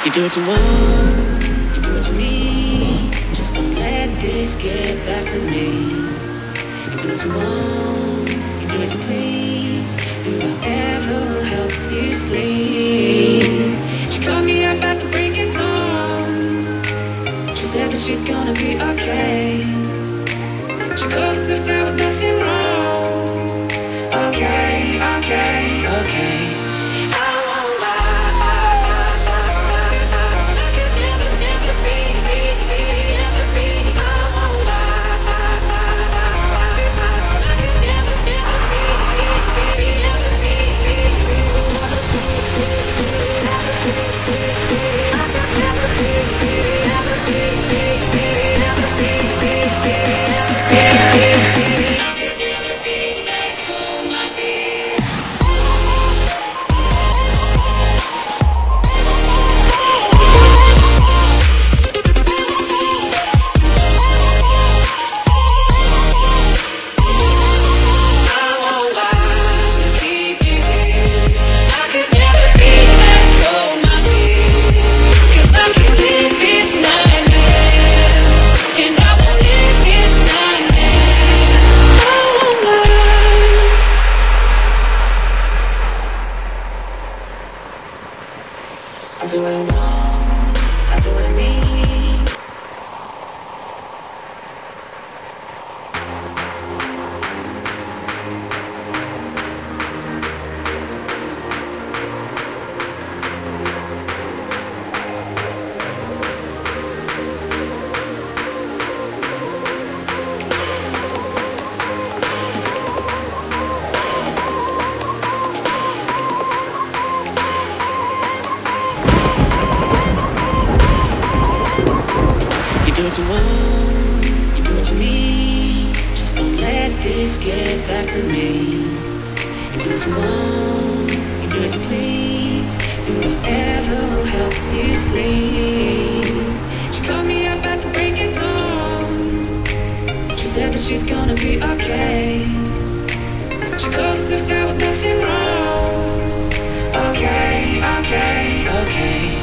You do what you want, you do what you need. Just don't let this get back to me. You do what you want, you do as you please. Do whatever will help you sleep. She called me up at the break of dawn. She said that she's gonna be okay. She called as if there was nothing wrong. Okay, okay, okay. I do what I want, I do what I need. You do what you want, you do what you need. Just don't let this get back to me. You do what you want, you do as you please. Do whatever will help you sleep. She called me up at the break of dawn. She said that she's gonna be okay. She called as if there was nothing wrong. Okay, okay, okay.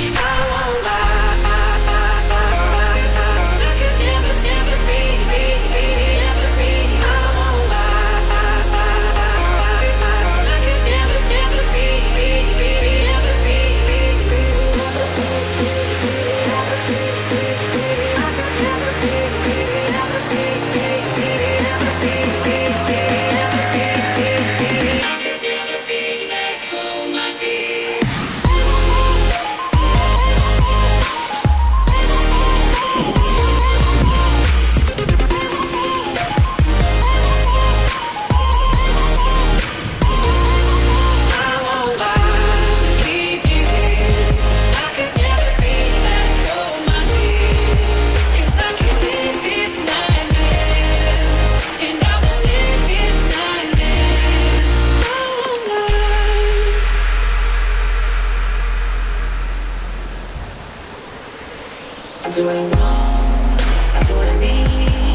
I do what I want, I do what I need.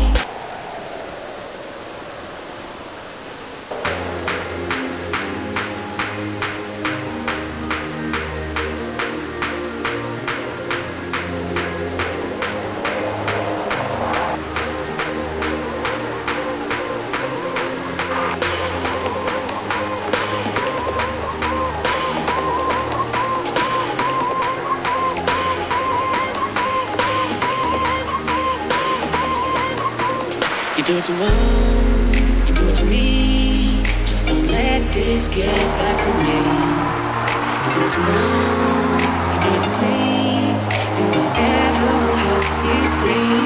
You do what you want, you do what you need. Just don't let this get back to me. You do what you want, you do as you please. Do whatever will help you sleep.